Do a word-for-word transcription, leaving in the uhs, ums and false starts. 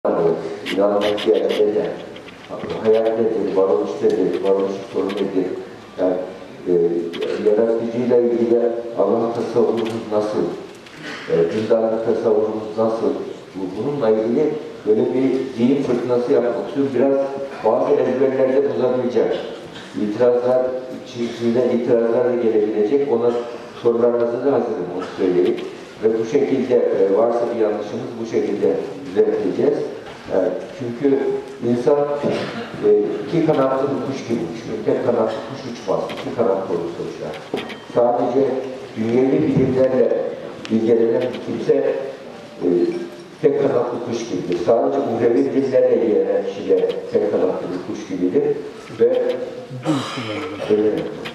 İnanmak gerçekten hayat nedir, varoluş nedir, varoluş sorunu nedir? Yani e, yaratıcıyla ilgili Allah tasavvurumuz nasıl? E, Dündarlık tasavvurumuz nasıl? Bu, bununla ilgili böyle bir zihin fırtınası yapmak istiyorum. Biraz bazı ezberlerde bozabilecek. İtirazlar, içinden itirazlar da gelebilecek. Ona sorularınızı da hazırım, onu söyleyeyim. Ve bu şekilde e, varsa bir yanlışımız bu şekilde düzelteceğiz. Evet, çünkü insan e, iki kanatlı bir kuş gibi uçuyor. Tek kanatlı kuş uçmaz. İki kanatlı olursa uçar. Sadece dünyevi bilimlerle ilgilenen kimse e, tek kanatlı kuş gibidir. Sadece uhrevi bilimlerle ilgilenen kişi de tek kanatlı bir kuş gibidir. Ve öyle